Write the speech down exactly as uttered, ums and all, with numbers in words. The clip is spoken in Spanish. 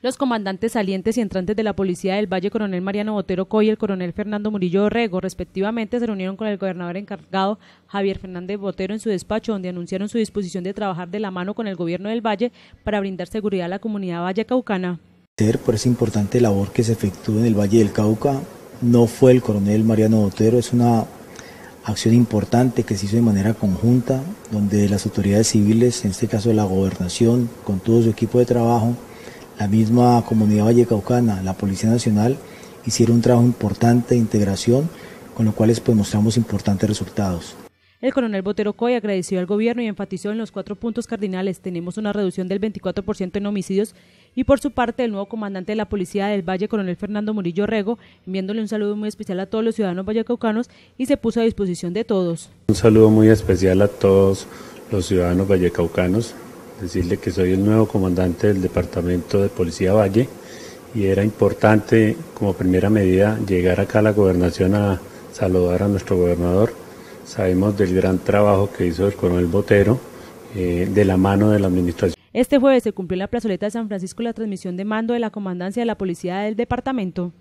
Los comandantes salientes y entrantes de la Policía del Valle, coronel Mariano Botero Coy y el coronel Fernando Murillo Orrego, respectivamente, se reunieron con el gobernador encargado Javier Fernández Botero en su despacho, donde anunciaron su disposición de trabajar de la mano con el gobierno del Valle para brindar seguridad a la comunidad vallecaucana. Por esa importante labor que se efectúa en el Valle del Cauca, no fue el coronel Mariano Botero, es una acción importante que se hizo de manera conjunta, donde las autoridades civiles, en este caso la gobernación, con todo su equipo de trabajo, la misma comunidad vallecaucana, la Policía Nacional, hicieron un trabajo importante de integración, con lo cual pues, mostramos importantes resultados. El coronel Botero Coy agradeció al gobierno y enfatizó en los cuatro puntos cardinales: tenemos una reducción del veinticuatro por ciento en homicidios, y por su parte el nuevo comandante de la Policía del Valle, coronel Fernando Murillo Orrego, enviándole un saludo muy especial a todos los ciudadanos vallecaucanos y se puso a disposición de todos. Un saludo muy especial a todos los ciudadanos vallecaucanos, decirle que soy el nuevo comandante del Departamento de Policía Valle y era importante como primera medida llegar acá a la gobernación a saludar a nuestro gobernador. Sabemos del gran trabajo que hizo el coronel Botero eh, de la mano de la administración. Este jueves se cumplió en la plazoleta de San Francisco la transmisión de mando de la comandancia de la Policía del departamento.